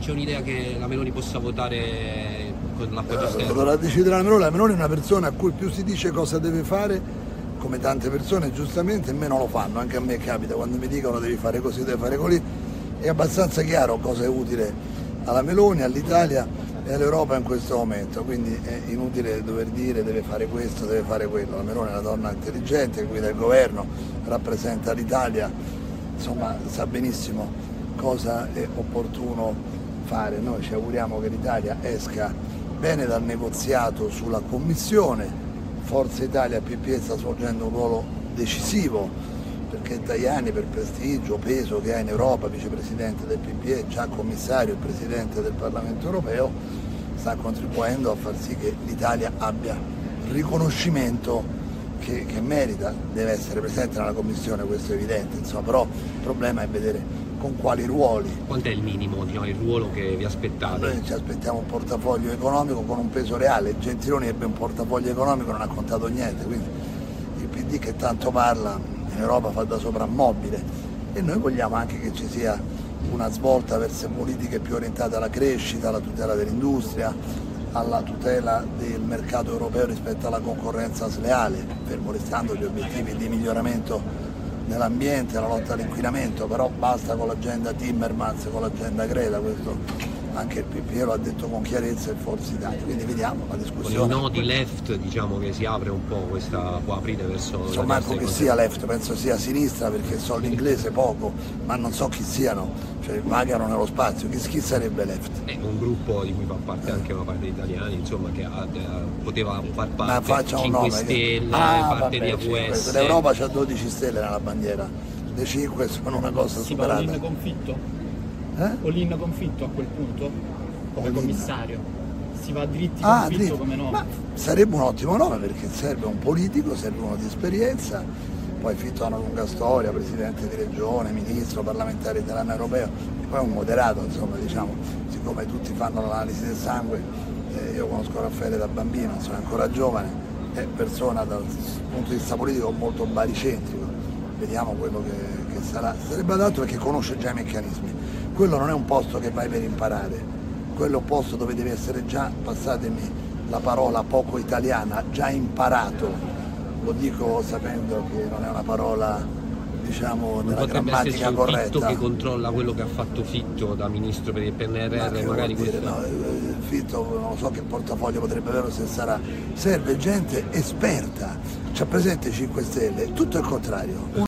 c'è un'idea che la Meloni possa votare con l'appoggio esterno? Dovrà decidere la Meloni. La Meloni è una persona a cui più si dice cosa deve fare, come tante persone giustamente, meno lo fanno. Anche a me capita, quando mi dicono devi fare così, devi fare così, è abbastanza chiaro cosa è utile alla Meloni, all'Italia e all'Europa in questo momento, quindi è inutile dover dire deve fare questo, deve fare quello. La Meloni è una donna intelligente, guida il governo, rappresenta l'Italia, insomma sa benissimo cosa è opportuno fare. Noi ci auguriamo che l'Italia esca bene dal negoziato sulla Commissione. Forza Italia e PPE sta svolgendo un ruolo decisivo, perché Tajani, per prestigio, peso che ha in Europa, vicepresidente del PPE, già commissario e presidente del Parlamento europeo, sta contribuendo a far sì che l'Italia abbia il riconoscimento che merita. Deve essere presente nella Commissione, questo è evidente, insomma, però il problema è vedere con quali ruoli. Quanto è il minimo, il ruolo che vi aspettate? Noi ci aspettiamo un portafoglio economico con un peso reale. Gentiloni ebbe un portafoglio economico, non ha contato niente, quindi il PD che tanto parla in Europa fa da soprammobile, e noi vogliamo anche che ci sia una svolta verso politiche più orientate alla crescita, alla tutela dell'industria, alla tutela del mercato europeo rispetto alla concorrenza sleale, fermo restando gli obiettivi di miglioramento nell'ambiente, la lotta all'inquinamento, però basta con l'agenda Timmermans, con l'agenda Greta, questo anche il PPE lo ha detto con chiarezza e Forza Italia, quindi vediamo la discussione. Con il no di left, diciamo che si apre un po' questa, può aprire verso... So manco che sia left, penso sia sinistra, perché so l'inglese poco, ma non so chi siano, cioè vagano nello spazio, chi sarebbe left? È un gruppo di cui fa parte anche una parte di italiani, insomma, che poteva far parte 5 Stelle, parte di AWS. L'Europa c'ha 12 stelle nella bandiera, le 5 sono una cosa superata. Si va confitto? Olin confitto a quel punto? Come commissario? Si va dritti confitto come nome? Ma sarebbe un ottimo nome, perché serve un politico, serve uno di esperienza. Poi Fitto ha una lunga storia, presidente di regione, ministro, parlamentare italiano europeo, e poi è un moderato, insomma, diciamo, siccome tutti fanno l'analisi del sangue, io conosco Raffaele da bambino, sono ancora giovane, è persona dal punto di vista politico molto baricentrico, vediamo quello che sarà. Sarebbe adatto perché conosce già i meccanismi. Quello non è un posto che vai per imparare, quello è un posto dove devi essere già, passatemi la parola poco italiana, già imparato. Lo dico sapendo che non è una parola, diciamo, nella grammatica corretta. Fitto che controlla quello che ha fatto Fitto da ministro per il PNRR, magari questo... No, Fitto non so che portafoglio potrebbe avere, se sarà. Serve gente esperta, c'ha presente i 5 Stelle, tutto il contrario.